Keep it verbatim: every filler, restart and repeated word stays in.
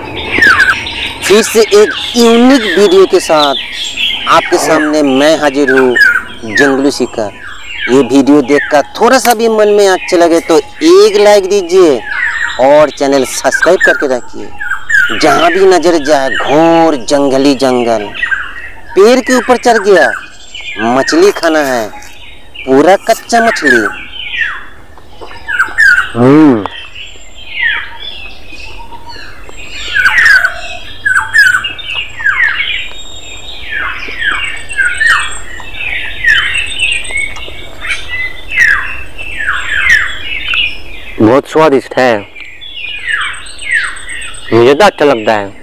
फिर से एक यूनिक वीडियो के साथ आपके सामने मैं हाजिर हूँ, जंगलू शिकार। ये वीडियो देखकर थोड़ा सा भी मन में अच्छा लगे तो एक लाइक दीजिए और चैनल सब्सक्राइब करके रखिए। जहाँ भी नजर जाए घोर जंगली जंगल। पेड़ के ऊपर चढ़ गया, मछली खाना है, पूरा कच्चा मछली। हम्म बहुत स्वादिष्ट है, मुझे तो अच्छा लगता है।